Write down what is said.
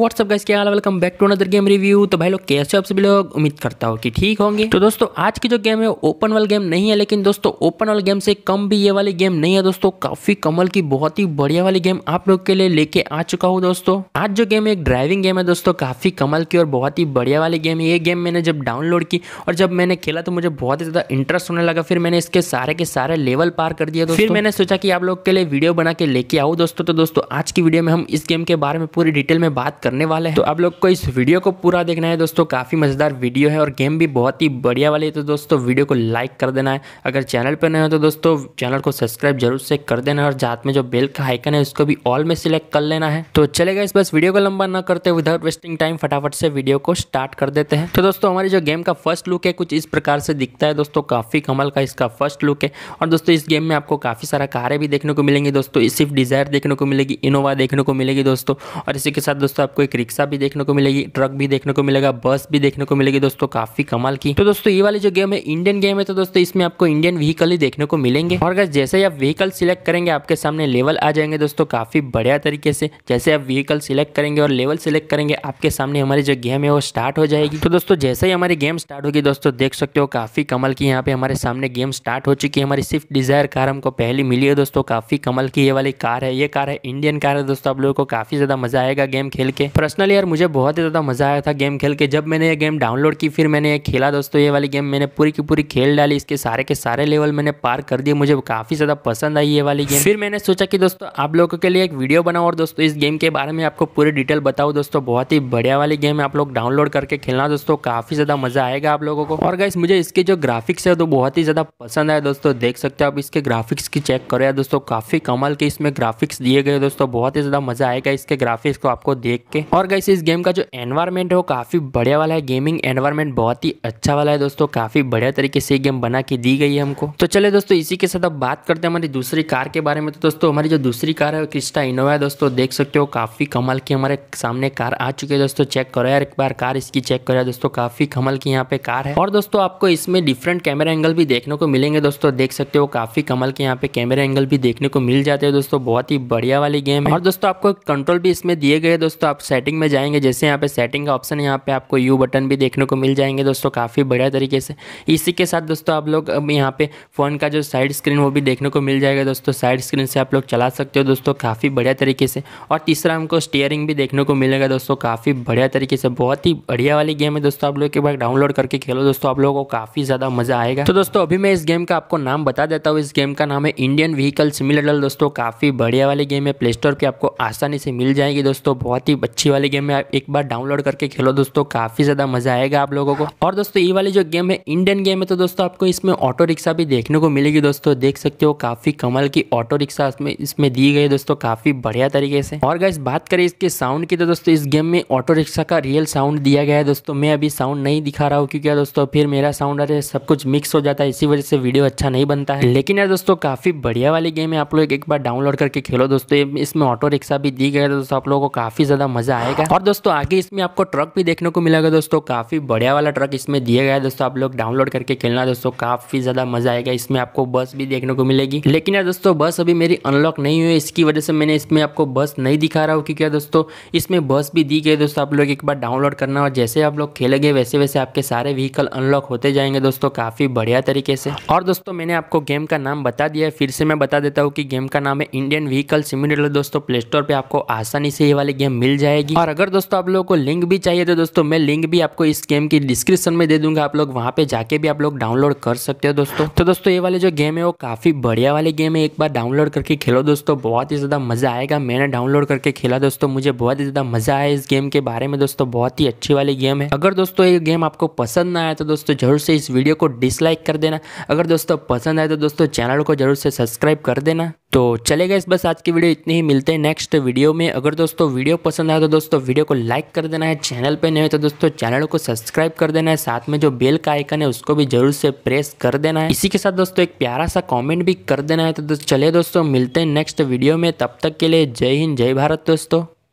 WhatsApp guys, क्या हाल है। Welcome back to another game review. तो भाई लोग कैसे आप सभी लोग, उम्मीद करता हूँ कि ठीक होंगे। तो दोस्तों आज की जो गेम है ओपन वर्ल्ड गेम नहीं है, लेकिन दोस्तों ओपन वर्ल्ड गेम से कम भी ये वाली गेम नहीं है दोस्तों। काफी कमल की बहुत ही बढ़िया वाली गेम आप लोग के लिए लेके आ चुका हूँ दोस्तों। आज जो गेम है एक ड्राइविंग गेम है दोस्तों, काफी कमल की और बहुत ही बढ़िया वाली गेम है। ये गेम मैंने जब डाउनलोड की और जब मैंने खेला तो मुझे बहुत ही ज्यादा इंटरेस्ट होने लगा। फिर मैंने इसके सारे लेवल पार कर दिया दोस्तों। फिर मैंने सोचा कि आप लोग के लिए वीडियो बना के लेके आओ दोस्तों। तो दोस्तों आज की वीडियो में हम इस गेम के बारे में पूरी डिटेल में बात करने वाले हैं, तो आप लोग को इस वीडियो को पूरा देखना है दोस्तों। काफी मजेदार वीडियो है और गेम भी बहुत ही बढ़िया वाली है। तो दोस्तों वीडियो को लाइक कर देना है, अगर चैनल पर नए हो तो दोस्तों चैनल को सब्सक्राइब जरूर से कर देना है, और साथ में जो बेल का आइकन है उसको भी ऑल में सिलेक्ट कर लेना है। तो चलेगा इस बस वीडियो को लंबा ना करते विदाउट वेस्टिंग टाइम फटाफट से वीडियो को स्टार्ट कर देते हैं। तो दोस्तों हमारी जो गेम का फर्स्ट लुक है कुछ इस प्रकार से दिखता है दोस्तों। काफी कमाल का इसका फर्स्ट लुक है। और दोस्तों इस गेम में आपको काफी सारा कारें भी देखने को मिलेंगी दोस्तों। स्विफ्ट डिजायर देखने को मिलेगी, इनोवा देखने को मिलेगी दोस्तों, और इसी के साथ दोस्तों आपको एक रिक्शा भी देखने को मिलेगी, ट्रक भी देखने को मिलेगा, बस भी देखने को मिलेगी दोस्तों। काफी कमाल की। तो दोस्तों ये वाली जो गेम है इंडियन गेम है, तो दोस्तों इसमें आपको इंडियन व्हीकल ही देखने को मिलेंगे। और अगर जैसे ही आप व्हीकल सिलेक्ट करेंगे आपके सामने लेवल आ जाएंगे दोस्तों। काफी बढ़िया तरीके से जैसे आप व्हीकल सिलेक्ट करेंगे और लेवल सिलेक्ट करेंगे आपके सामने हमारी जो गेम है वो स्टार्ट हो जाएगी। तो दोस्तों जैसे ही हमारी गेम स्टार्ट होगी दोस्तों देख सकते हो काफी कमल की यहाँ पे हमारे सामने गेम स्टार्ट हो चुकी है। हमारी स्विफ्ट डिजायर कार हमको पहली मिली है दोस्तों। काफी कमल की ये वाली कार है। ये कार है इंडियन कार है दोस्तों। आप लोगों को काफी ज्यादा मजा आएगा गेम खेल के। पर्सनली यार मुझे बहुत ही ज्यादा मजा आया था गेम खेल के। जब मैंने ये गेम डाउनलोड की फिर मैंने ये खेला दोस्तों। ये वाली गेम मैंने पूरी की पूरी खेल डाली, इसके सारे लेवल मैंने पार कर दिए। मुझे काफी ज्यादा पसंद आई ये वाली गेम। फिर मैंने सोचा कि दोस्तों आप लोगों के लिए एक वीडियो बनाऊं और दोस्तों इस गेम के बारे में आपको पूरी डिटेल बताऊं दोस्तों। बहुत ही बढ़िया वाली गेम है, आप लोग डाउनलोड करके खेलना दोस्तों। काफी ज्यादा मजा आएगा आप लोगों को। और गाइस मुझे इसके जो ग्राफिक्स है तो बहुत ही ज्यादा पसंद आया दोस्तों। देख सकते हो आप इसके ग्राफिक्स की चेक करो यार दोस्तों। काफी कमाल के इसमें ग्राफिक्स दिए गए दोस्तों। बहुत ही ज्यादा मजा आएगा इसके ग्राफिक्स को आपको देख के। और गाइस इस गेम का जो एनवायरमेंट है वो काफी बढ़िया वाला है। गेमिंग एनवायरमेंट बहुत ही अच्छा वाला है दोस्तों। काफी बढ़िया तरीके से गेम बना के दी गई है हमको। तो चले दोस्तों इसी के साथ अब बात करते हैं हमारी दूसरी कार के बारे में। तो दोस्तों हमारी जो दूसरी कार है वो क्रिस्टा इनोवा है दोस्तों। देख सकते हो काफी कमाल की हमारे सामने कार आ चुकी है दोस्तों। चेक करो यार एक बार कार इसकी चेक करो यार दोस्तों। काफी कमाल की यहाँ पे कार है। और दोस्तों आपको इसमें डिफरेंट कैमरा एंगल भी देखने को मिलेंगे दोस्तों। देख सकते हो काफी कमाल के यहाँ पे कैमरा एंगल भी देखने को मिल जाते हैं दोस्तों। बहुत ही बढ़िया वाली गेम है। और दोस्तों आपको कंट्रोल भी इसमें दिए गए दोस्तों। आप सेटिंग में जाएंगे, जैसे यहाँ पे सेटिंग का ऑप्शन है, यहाँ पे आपको यू बटन भी देखने को मिल जाएंगे दोस्तों। काफी बढ़िया तरीके से इसी के साथ दोस्तों आप लोग अब यहाँ पे फोन का जो साइड स्क्रीन वो भी देखने को मिल जाएगा दोस्तों। साइड स्क्रीन से आप लोग चला सकते हो दोस्तों काफी बढ़िया तरीके से। और तीसरा हमको स्टीयरिंग भी देखने को मिलेगा दोस्तों। काफी बढ़िया तरीके से बहुत ही बढ़िया वाली गेम है दोस्तों। आप लोग एक बार डाउनलोड करके खेलो दोस्तों, आप लोगों को काफी ज्यादा मजा आएगा। तो दोस्तों अभी मैं इस गेम का आपको नाम बता देता हूँ। इस गेम का नाम है इंडियन व्हीकल सिमुलेटर दोस्तों। काफी बढ़िया वाली गेम है, प्ले स्टोर पे आपको आसानी से मिल जाएगी दोस्तों। बहुत ही अच्छी वाली गेम है, एक बार डाउनलोड करके खेलो दोस्तों। काफी ज्यादा मजा आएगा आप लोगों को। और दोस्तों ये वाली जो गेम है इंडियन गेम है, तो दोस्तों आपको इसमें ऑटो रिक्शा भी देखने को मिलेगी दोस्तों। देख सकते हो काफी कमाल की ऑटो रिक्शा इसमें दी गई दोस्तों काफी बढ़िया तरीके से। और गाइस बात करें इसके साउंड की, तो दोस्तों इस गेम में ऑटो रिक्शा का रियल साउंड दिया गया है दोस्तों। मैं अभी साउंड नहीं दिखा रहा हूँ क्योंकि यार दोस्तों फिर मेरा साउंड अरे सब कुछ मिक्स हो जाता है, इसी वजह से वीडियो अच्छा नहीं बनता है। लेकिन यार दोस्तों काफी बढ़िया वाली गेम है, आप लोग एक बार डाउनलोड करके खेलो दोस्तों। इसमें ऑटो रिक्शा भी दी गई है दोस्तों, आप लोगों को काफी ज्यादा मजा आएगा। और दोस्तों आगे इसमें आपको ट्रक भी देखने को मिलेगा दोस्तों। काफी बढ़िया वाला ट्रक इसमें दिया गया है दोस्तों। आप लोग डाउनलोड करके खेलना दोस्तों, काफी ज्यादा मजा आएगा। इसमें आपको बस भी देखने को मिलेगी, लेकिन यार दोस्तों बस अभी मेरी अनलॉक नहीं हुई है, इसकी वजह से मैंने इसमें आपको बस नहीं दिखा रहा हूँ। क्योंकि दोस्तों इसमें बस भी दी गई दोस्तों। आप लोग एक बार डाउनलोड करना और जैसे आप लोग खेलेंगे वैसे वैसे आपके सारे व्हीकल अनलॉक होते जाएंगे दोस्तों काफी बढ़िया तरीके से। और दोस्तों मैंने आपको गेम का नाम बता दिया है, फिर से मैं बता देता हूँ कि गेम का नाम है इंडियन व्हीकल सिमुलेटर दोस्तों। प्ले स्टोर पे आपको आसानी से ये वाली गेम मिल जाएगी। और अगर दोस्तों आप लोगों को लिंक भी चाहिए तो दोस्तों मैं लिंक भी आपको इस गेम की डिस्क्रिप्शन में दे दूंगा। आप लोग वहां पे जाके भी आप लोग डाउनलोड कर सकते हो दोस्तों। तो दोस्तों ये वाली जो गेम है वो काफी बढ़िया वाली गेम है, एक बार डाउनलोड करके खेलो दोस्तों। बहुत ही ज्यादा मजा आएगा। मैंने डाउनलोड करके खेला दोस्तों, मुझे बहुत ही ज्यादा मजा आया इस गेम के बारे में दोस्तों। बहुत ही अच्छी वाली गेम है। अगर दोस्तों ये गेम आपको पसंद ना आया तो दोस्तों जरूर से इस वीडियो को डिसलाइक कर देना। अगर दोस्तों पसंद आए तो दोस्तों चैनल को जरूर से सब्सक्राइब कर देना। तो चलेगा इस बस आज की वीडियो इतनी ही, मिलते हैं नेक्स्ट वीडियो में। अगर दोस्तों वीडियो पसंद आया तो दोस्तों वीडियो को लाइक कर देना है, चैनल पे नए हो तो दोस्तों चैनल को सब्सक्राइब कर देना है, साथ में जो बेल का आइकन है उसको भी जरूर से प्रेस कर देना है। इसी के साथ दोस्तों एक प्यारा सा कमेंट भी कर देना है। तो चलिए दोस्तों मिलते हैं नेक्स्ट वीडियो में, तब तक के लिए जय हिंद जय भारत दोस्तों।